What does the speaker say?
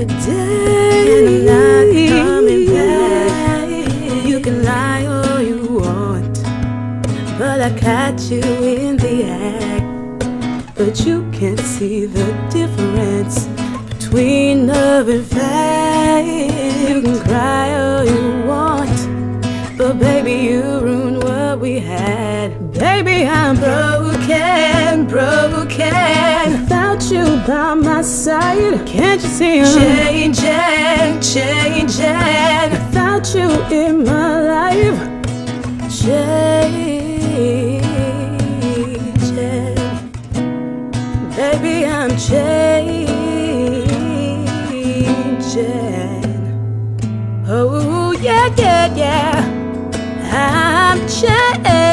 today, and I'm not coming back. You can lie all you want, but I caught you in the act. But you can't see the difference between love and fact. You can cry all you want, but baby, you ruined what we had. Baby, I'm broken, broken. Without you by my side, can't you see I'm changing, changing? Without you in my life, changing. Baby, I'm changing. Oh yeah, yeah, yeah. I'm changing.